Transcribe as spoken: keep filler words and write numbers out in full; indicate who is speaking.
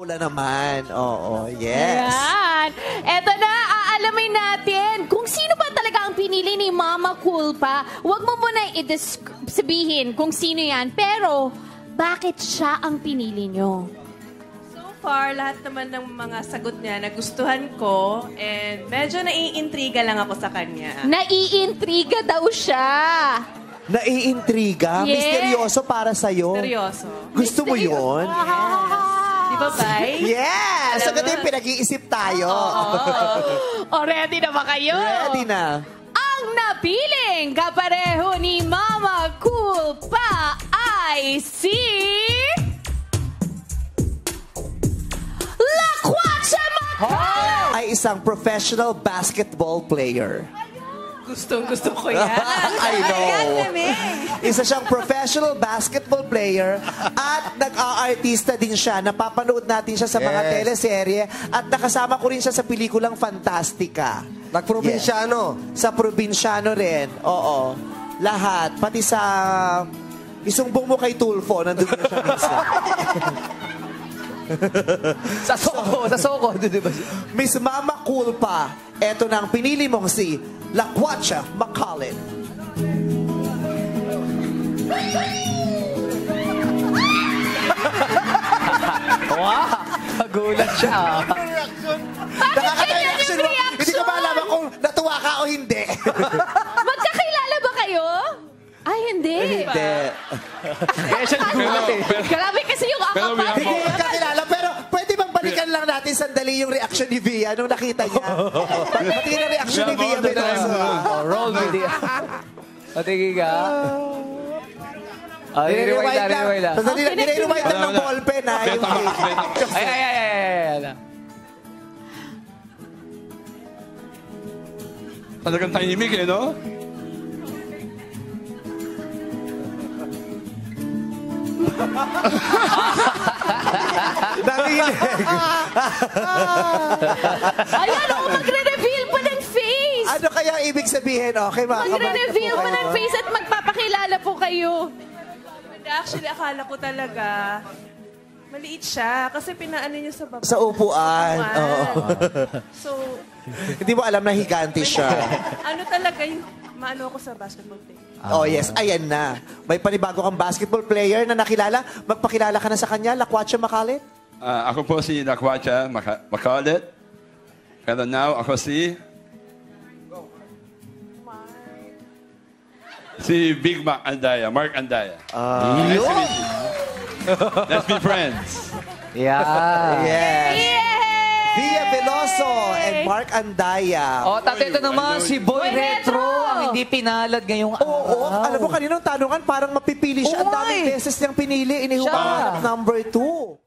Speaker 1: Paula naman. Oo, yes.
Speaker 2: Ayan. Eto na, aalamin natin kung sino ba talaga ang pinili ni Mama Culpa. Huwag mo muna i-sabihin kung sino yan. Pero, bakit siya ang pinili nyo?
Speaker 3: So far, lahat naman ng mga sagot niya nagustuhan ko. And medyo naiintriga lang ako sa kanya.
Speaker 2: Naiintriga daw siya.
Speaker 1: Naiintriga?
Speaker 2: Yes.
Speaker 1: Misteryoso para sa'yo?
Speaker 3: Seryoso.
Speaker 1: Gusto mo yun?
Speaker 3: Di ba, Bay?
Speaker 1: Yes!
Speaker 3: Alam
Speaker 1: Agad
Speaker 3: mo?
Speaker 1: yung pinag-iisip tayo.
Speaker 2: O, ready na ba kayo?
Speaker 1: Ready na.
Speaker 2: Ang napiling kapareho ni Mama Culpa ay si... Laquacha Macaulay!
Speaker 1: Ay isang professional basketball player.
Speaker 3: Gustong gusto ko yan.
Speaker 1: I know. Isa siyang professional basketball player at nag-aartista din siya. Napapanood natin siya sa mga
Speaker 4: Yes.
Speaker 1: teleserye at nakasama ko rin siya sa pelikulang Fantastica.
Speaker 4: Nagprobinsyano.
Speaker 1: Yes. Sa probinsyano rin. Oo. Lahat. Pati sa isumbong mo kay Tulfo, nandun na siya minsan.
Speaker 5: Sa Soko, sa Soko, di ba?
Speaker 1: Miss Mama Culpa, eto na ang pinili mong si Laquacha Macaulay.
Speaker 5: Wow! Nagulat siya.
Speaker 1: Nakaka-reaction mo. Hindi ko malaman kung natuwa ka o hindi.
Speaker 2: Magkakilala ba kayo? Ay, hindi.
Speaker 1: Hindi.
Speaker 5: Kaya siya nagulat eh.
Speaker 2: Grabe kasi yung
Speaker 6: Pero we
Speaker 2: akapal.
Speaker 6: have
Speaker 1: Hindi ko kakilala, pero pwede bang balikan lang natin sandali yung reaction ni Via nung nakita niya? Pati yung reaction ni Via.
Speaker 5: Oh, roll video. Patingin ka. Ah,
Speaker 1: Nire-rewind
Speaker 5: nire-rewind lang,
Speaker 1: lang.
Speaker 5: nire-rewind lang.
Speaker 1: Sandali lang, nire-rewind lang ng ballpen, ha? Yung
Speaker 5: Ay, ay, ay, ay, ay, ay.
Speaker 6: Talagang tahimik eh, no?
Speaker 1: Nanginig.
Speaker 2: Ayan, oh, magre-reveal pa ng face.
Speaker 1: Ano kaya ang ibig sabihin? Okay, mga
Speaker 2: Magre-reveal pa ng
Speaker 1: kabataan.
Speaker 2: face at magpapakilala po kayo.
Speaker 3: But actually, akala ko talaga maliit siya kasi pinaano niya sa baba.
Speaker 1: Sa upuan. Oo.
Speaker 3: So,
Speaker 1: Hindi mo alam na higanti siya.
Speaker 3: ano talaga yung maano ako sa basketball team.
Speaker 1: Oh yes, ayan na. May panibago kang basketball player na nakilala. Magpakilala ka na sa kanya, Laquacha Macaulay.
Speaker 6: Ah, ako po si Laquacha Maca- Macaulay. Pero now, ako si... Si Big Mac Andaya, Mark Andaya. Nice to meet you. Let's be friends.
Speaker 5: Yeah.
Speaker 1: Yes.
Speaker 2: Yay!
Speaker 1: Via Veloso and Mark Andaya.
Speaker 5: O, tatay ito naman, si Boy
Speaker 2: Boy
Speaker 5: Retro,
Speaker 2: Retro.
Speaker 5: ang hindi pinalad ngayong
Speaker 1: Oo,
Speaker 5: araw.
Speaker 1: alam mo kaninong tanungan, parang mapipili siya.
Speaker 5: Oo
Speaker 1: Ang daming
Speaker 5: nga eh.
Speaker 1: beses niyang pinili.
Speaker 5: Siya.
Speaker 1: Inihumanap number two.